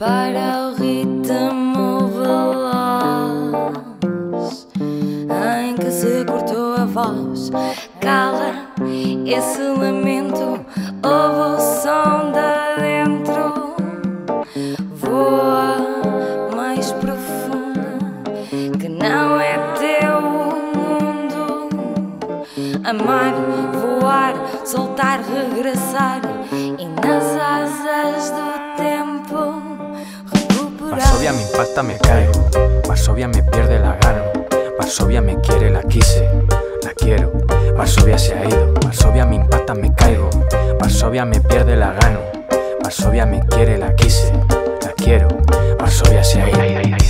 para o ritmo veloz em que se cortou a voz. Cala esse lamento, ouve o som de dentro. Voa mais profunda, que não é teu o mundo. Amar, voar, soltar, regressar e nas asas do tempo recuperar. Varsovia me impacta, me caigo. Varsovia me pierde la gano. Varsovia me quiere, la quise, la quiero. Varsovia se ha ido. Varsovia me impacta, me caigo. Varsovia me pierde la gano. Varsovia me quiere, la quise, la quiero. Varsovia se ha ido.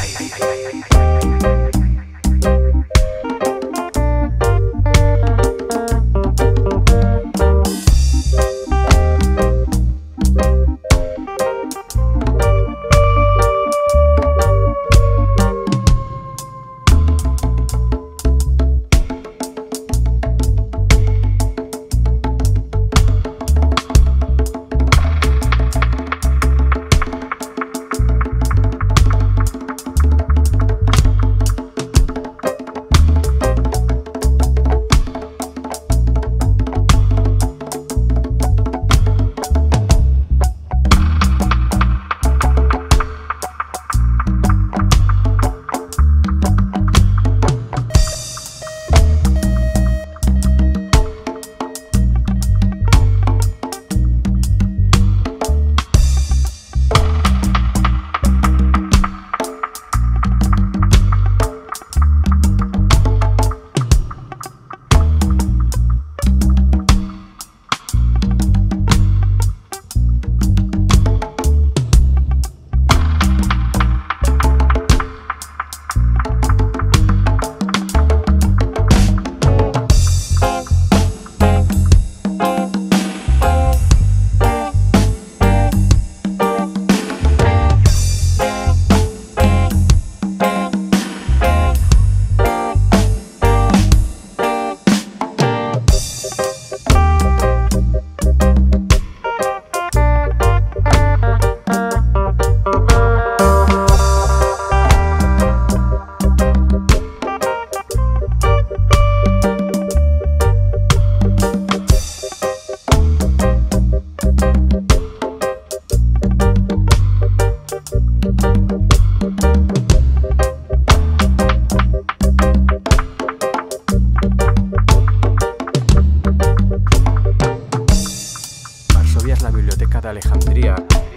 Varsovia es la biblioteca de Alejandría.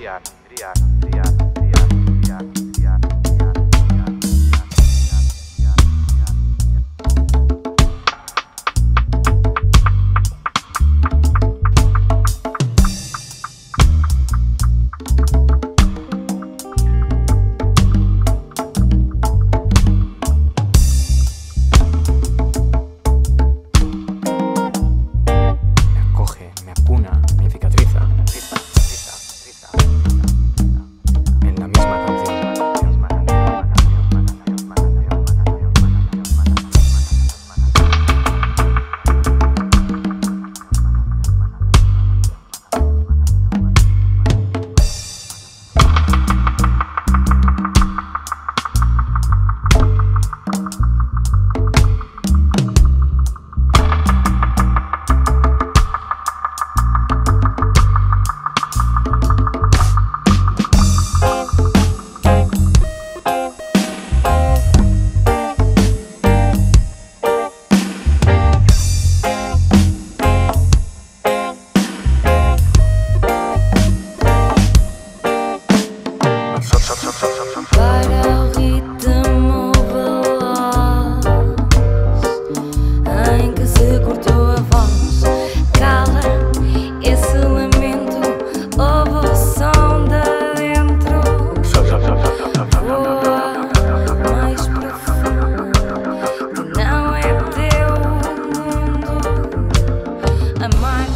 Para o ritmo veloz em que se cortou a voz. Cala esse lamento, ouve o som de dentro. Voa mais profundo, que não é teu o mundo. Amar